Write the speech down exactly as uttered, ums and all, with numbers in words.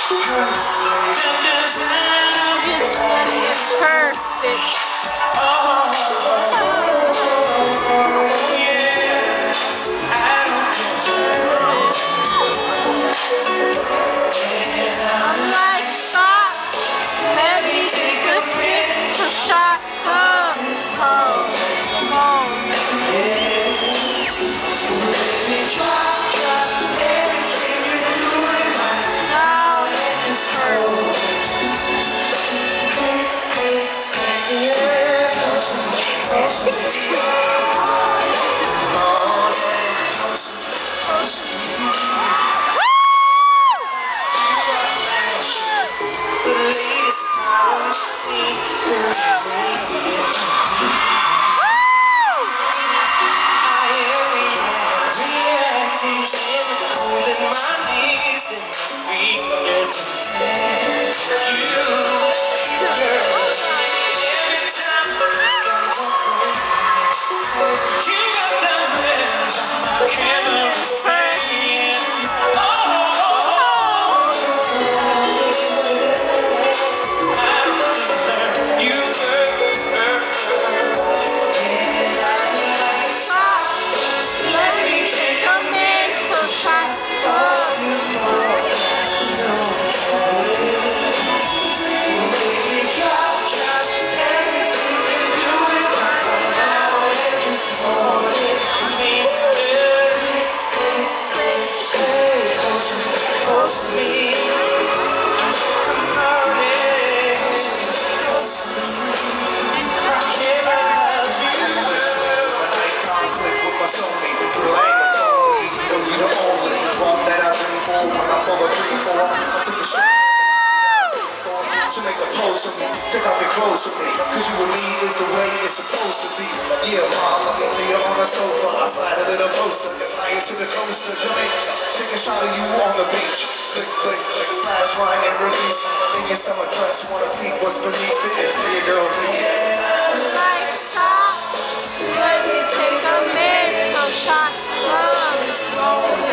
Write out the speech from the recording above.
Perfect. Oh, yeah. I don't deserve it. I'm like sauce. Let me take a hit to shot this home. Home. Drop, drop everything you're doing right now. It just hurts. To make a pose of me, take off your clothes with me, cause you and me is the way it's supposed to be. Yeah, mama, get me on the sofa, I slide a little closer, flying to the coast of Jamaica, take a shot of you on the beach, click, click, click, flash, right, and release, in your summer dress, wanna peek what's beneath it, and tell your girl, yeah. Like stop, let me take a mental shot of slow.